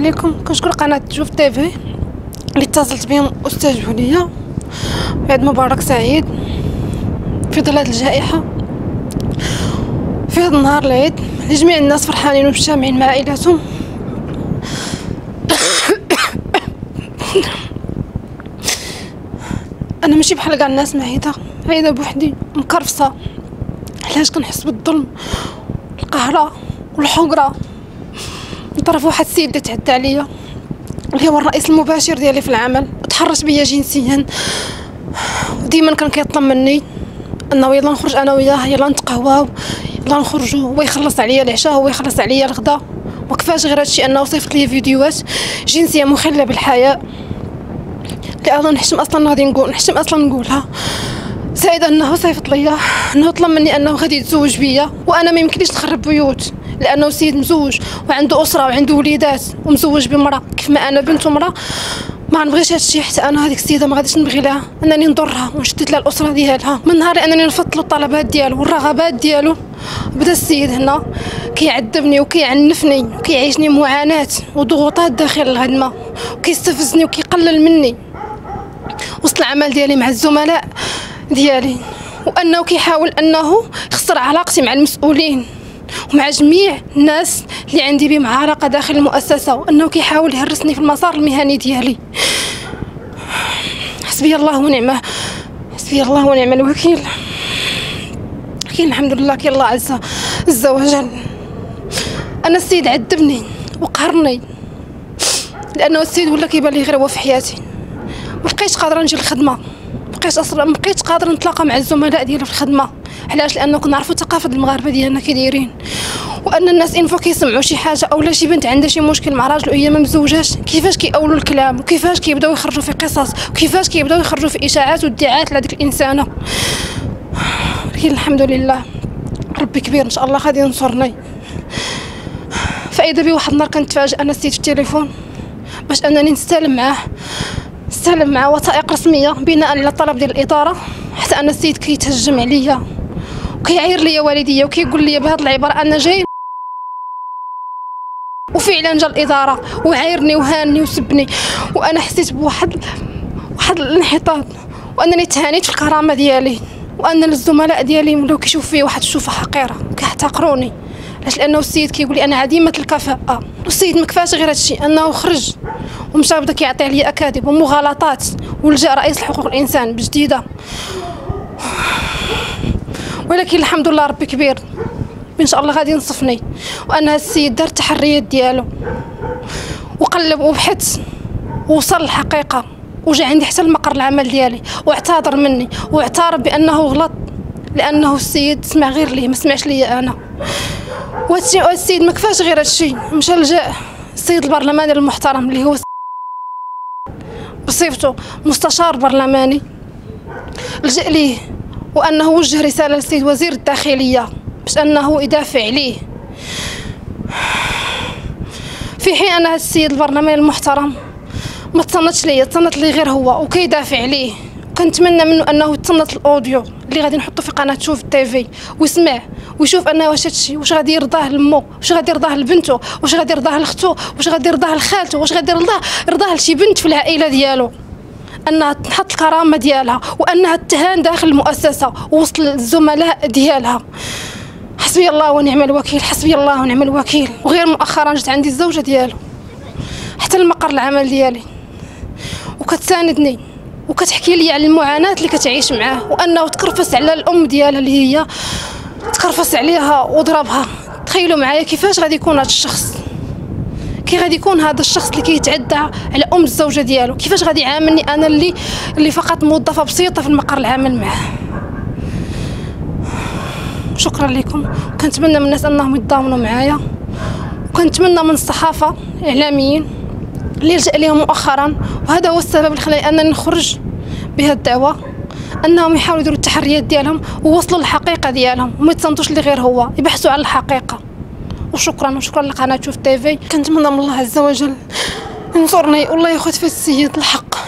عليكم. كنشكر قناه جوف تيفي اللي اتصلت بهم واستجابوا ليا. عيد مبارك سعيد في ظل هذه الجائحه، في هذا النهار العيد لجميع الناس فرحانين ومجتمعين مع عائلاتهم. انا ماشي بحال كاع الناس عايده بوحدي مكرفصه. علاش كنحس بالظلم، القهره والحقره من طرف واحد السيد اللي تعدى عليا، اللي هو الرئيس المباشر ديالي في العمل، وتحرش بيا جنسيا. وديما كان كيطلب مني انه يلا نخرج انا وياه، يلا نتقهواو، يلا نخرجوا، هو يخلص عليا العشاء، هو يخلص عليا الغداء. وكفاش غير هادشي انه صيفط لي فيديوهات جنسيه مخله بالحياء اللي انا نحشم اصلا نقولها. زائد انه صيفط ليا انه طلب مني انه غادي يتزوج بيا، وانا ما يمكنليش نخرب بيوت لانه سيد مزوج وعنده اسره وعنده وليدات ومزوج بمراه كيف ما انا بنت ومراه. ما نبغيش هادشي، حتى انا هذيك السيده ما غاديش نبغي لها انني نضرها ونشدد لها الاسره ديالها. من نهار انني نفضلوا الطلبات ديالو والرغبات ديالو، بدا السيد هنا كيعذبني وكيعنفني وكيعيشني معاناه وضغوطات داخل الخدمه، وكيستفزني وكيقلل مني وسط العمل ديالي مع الزملاء ديالي، وانه كيحاول انه يخسر علاقتي مع المسؤولين ومع جميع الناس اللي عندي بهم علاقه داخل المؤسسه، وانه كيحاول يهرسني في المسار المهني ديالي. حسبي الله ونعم الوكيل. كاين الحمد لله كاين الله عز وجل. انا السيد عذبني وقهرني لانه السيد ولا كيبان لي غير هو في حياتي. ما بقيتش قادره نجي للخدمه، ما بقيتش قادره نتلاقى مع الزملاء ديالي في الخدمه. علاش؟ لانه كنعرفوا ثقافه المغاربه ديالنا كي دايرين، وان الناس انفو كيسمعوا شي حاجه اولا شي بنت عندها شي مشكل مع راجل وهي ما مزوجاش، كيفاش كيأولوا الكلام وكيفاش كيبداو يخرجوا في قصص وكيفاش كيبداو يخرجوا في اشاعات وادعاءات لهذيك الانسانه. لكن الحمد لله ربي كبير، ان شاء الله غادي ينصرني. فاذا بي واحد النهار كنتفاجئ انا السيد في التليفون باش انني نستلم معاه وثائق رسميه بناء على الطلب ديال الاداره، حتى ان السيد كيتهجم عليا وكيعير ليا والديا وكيقول لي بهذه العباره انا جاي، وفعلا جا الاداره وعايرني وهانني وسبني. وانا حسيت بواحد الانحطاط، وانني تهانيت في الكرامه ديالي، وان الزملاء ديالي ولاو كيشوفوا فيا واحد الشوفه حقيره كيحتقروني. علاش؟ لانه السيد كيقول لي انا عديمه الكفاءه. والسيد ما كفاش غير هادشي، انه خرج ومشى بدا كيعطي عليا اكاذيب ومغالطات، ولجا رئيس حقوق الانسان بجديده. ولكن الحمد لله ربي كبير، ان شاء الله غادي ينصفني. وان هذا السيد دار التحريات ديالو وقلب وبحث ووصل للحقيقه، وجا عندي حتى المقر العمل ديالي واعتذر مني واعترف بانه غلط، لانه السيد سمع غير ليه ما سمعش ليا انا. وهذا السيد ما كفاش غير هادشي، مشى لجا السيد البرلماني المحترم اللي هو بصفته مستشار برلماني، لجأ ليه وانه وجه رساله للسيد وزير الداخليه باش انه يدافع عليه، في حين ان هذا السيد البرلماني المحترم ما تصنتش ليا، تصنت لي غير هو وكيدافع عليه. كنتمنى منه انه يتصنت الاوديو اللي غادي نحطه في قناه شوف تيفي ويسمع ويشوف انه واش هادشي واش غادي يرضاه لمو، واش غادي يرضاه لبنته، واش غادي يرضاه لختو، واش غادي يرضاه لخالته، واش غادي يرضاه لشي بنت في العائله ديالو، انها تحط الكرامه ديالها وانها تهان داخل المؤسسه وسط الزملاء ديالها. حسبي الله ونعم الوكيل. وغير مؤخرا جات عندي الزوجه ديالو حتى المقر العمل ديالي وكتساندني وكتحكي لي على المعاناه اللي كتعيش معاه، وانه تكرفس على الام ديالها اللي هي تكرفس عليها وضربها. تخيلوا معايا كيفاش غادي يكون هذا الشخص، كي غادي يكون هذا الشخص اللي كيتعدى على ام الزوجه ديالو، كيفاش غادي يعاملني انا اللي فقط موظفه بسيطه في المقر العمل معاه. شكرا لكم، كنتمنى من الناس انهم يتضامنوا معايا، وكنتمنى من الصحافه الاعلاميين اللي لجأ ليهم مؤخرا، وهذا هو السبب اللي خلاني انني نخرج بهذه الدعوه، انهم يحاولوا يديروا التحريات ديالهم ووصلوا للحقيقه ديالهم وما يتصنتوش اللي غير هو، يبحثوا على الحقيقه. وشكرا لقناه شوف تيفي. كنتمنى من الله عز وجل ينصرني والله ياخذ في السيد الحق.